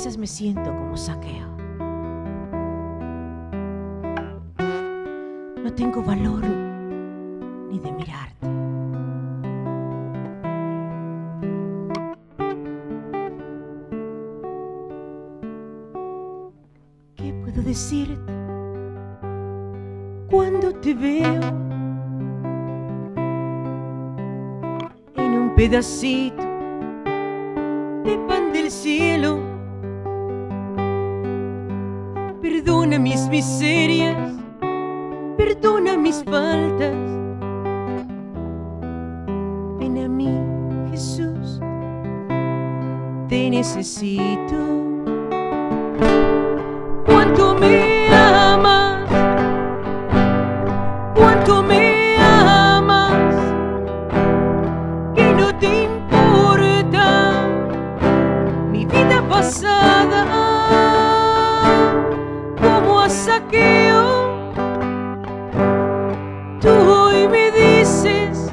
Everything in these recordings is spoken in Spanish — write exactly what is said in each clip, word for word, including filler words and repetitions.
veces me siento como Zaqueo. No tengo valor ni de mirarte. ¿Qué puedo decirte cuando te veo en un pedacito de pan del cielo? Perdona mis miserias, perdona mis faltas. Ven a mí, Jesús, te necesito. Cuánto me amas, cuánto me amas, que no te importa mi vida pasada, como a Zaqueo. Tú hoy me dices,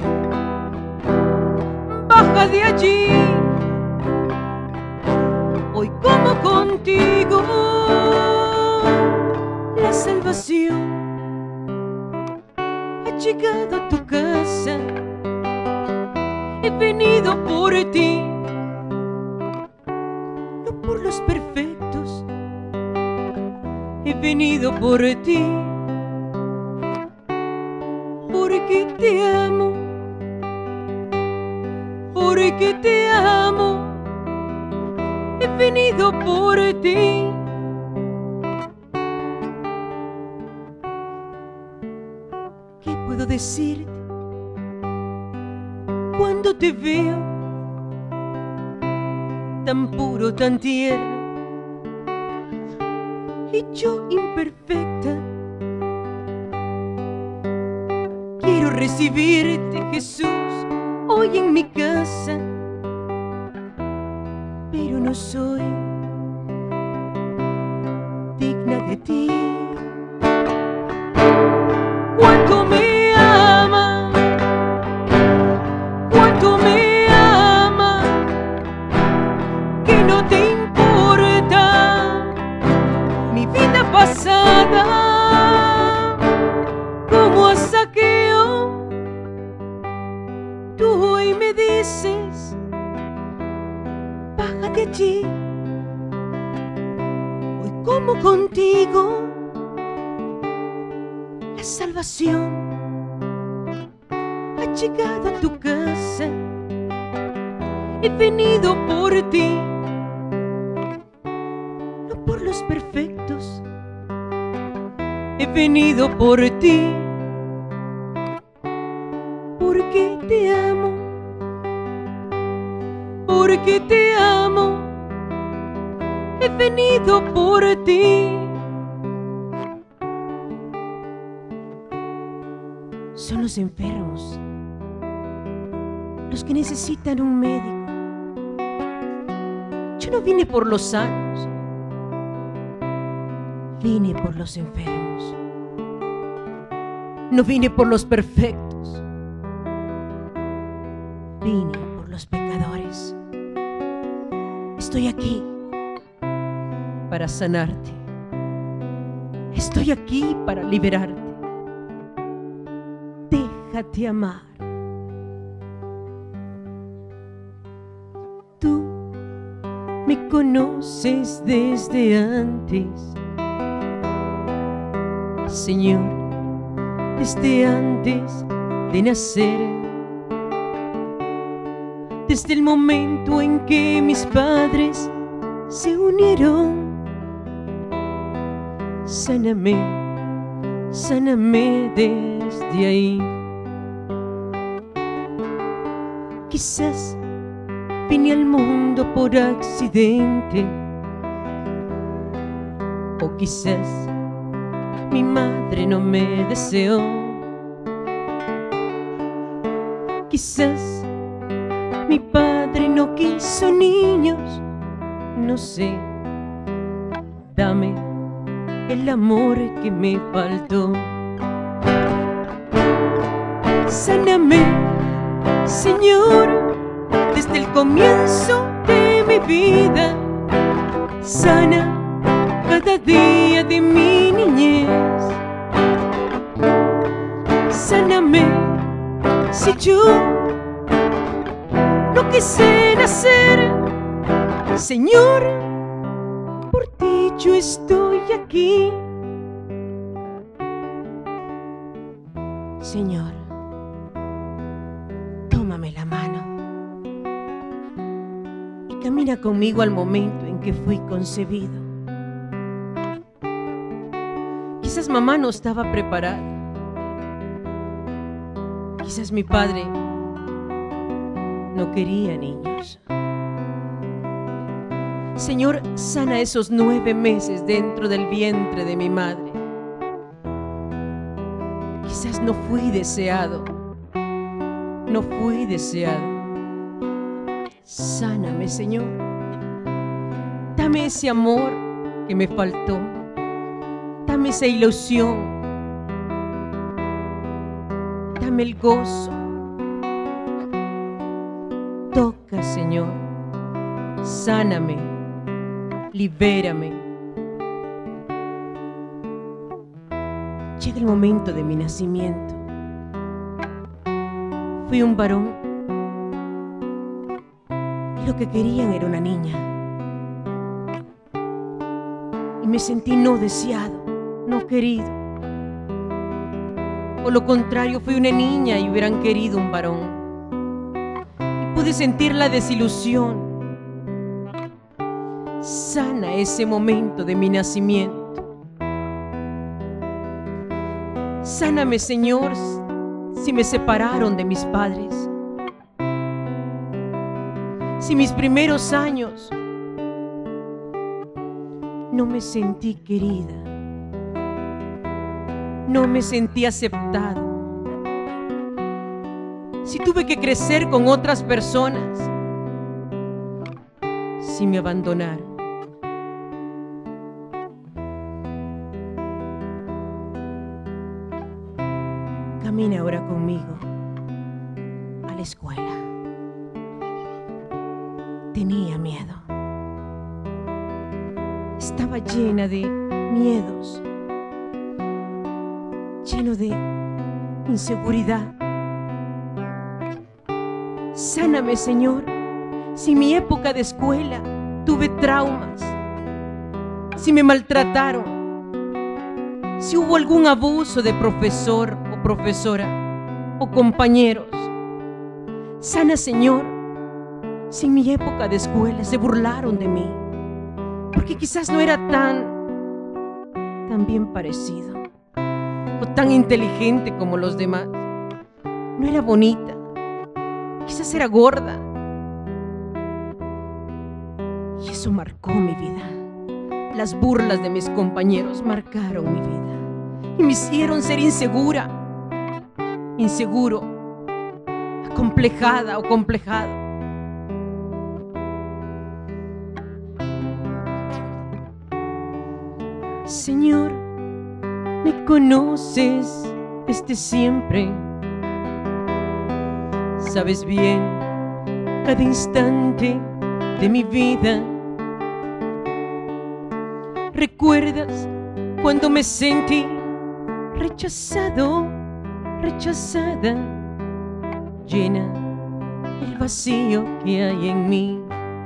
baja de allí, hoy como contigo la salvación ha llegado a tu casa. He venido por ti, no por los perfectos, he venido por ti, porque te amo, porque te amo, he venido por ti. ¿Qué puedo decirte cuando te veo tan puro, tan tierno, y yo imperfecta? Quiero recibirte, Jesús, hoy en mi casa, pero no soy digna de ti. Cuánto me amas, cuánto me amas, que no te importa mi vida pasada, como a Zaqueo. Tú hoy me dices, baja de allí, hoy como contigo la salvación ha llegado a tu casa. He venido por ti, no por los perfectos, he venido por ti, porque te amo, porque te amo, he venido por ti. Son los enfermos los que necesitan un médico. Yo no vine por los sanos, vine por los enfermos. No vine por los perfectos, vine por los pecadores. Estoy aquí para sanarte. Estoy aquí para liberarte. Déjate amar. Tú me conoces desde antes, Señor, desde antes de nacer, desde el momento en que mis padres se unieron. Sáname, sáname desde ahí. Quizás vine al mundo por accidente, o quizás mi madre no me deseó. Quizás mi padre no quiso niños, no sé. Dame el amor que me faltó. Sáname, Señor, desde el comienzo de mi vida. sana cada día de mi niñez. Sáname si yo no quise nacer, Señor, por ti yo estoy aquí. Señor, tómame la mano y camina conmigo al momento en que fui concebido. Quizás mamá no estaba preparada. Quizás mi padre no quería niños. Señor, sana esos nueve meses dentro del vientre de mi madre. Quizás no fui deseado. No fui deseado. Sáname, Señor. Dame ese amor que me faltó. Dame esa ilusión. Dame el gozo. Toca, Señor. Sáname. Libérame. Llega el momento de mi nacimiento. Fui un varón y lo que querían era una niña. Y me sentí no deseado, no querido. Por lo contrario, fui una niña y hubieran querido un varón. Y pude sentir la desilusión. Sana ese momento de mi nacimiento. Sáname, Señor, si me separaron de mis padres. Si mis primeros años no me sentí querida. No me sentí aceptado. Si tuve que crecer con otras personas. Si me abandonaron. Camina ahora conmigo a la escuela. Tenía miedo. Estaba llena de miedos, lleno de inseguridad. Sáname, Señor, si mi época de escuela tuve traumas, si me maltrataron, si hubo algún abuso de profesor o profesora o compañeros. Sana, Señor, si en mi época de escuela se burlaron de mí, porque quizás no era tan, tan bien parecido o tan inteligente como los demás. No era bonita, quizás era gorda. Y eso marcó mi vida. Las burlas de mis compañeros marcaron mi vida y me hicieron ser insegura, inseguro, acomplejada o complejado. Señor, me conoces desde siempre. Sabes bien cada instante de mi vida. ¿Recuerdas cuando me sentí rechazado, rechazada? Llena el vacío que hay en mí.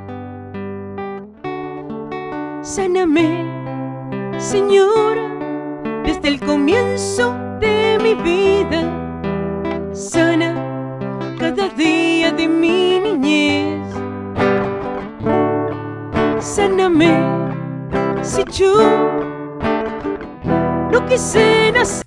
Sáname, Señor, desde el comienzo de mi vida. Sana cada día de mi niñez. Sáname si yo no quise nacer.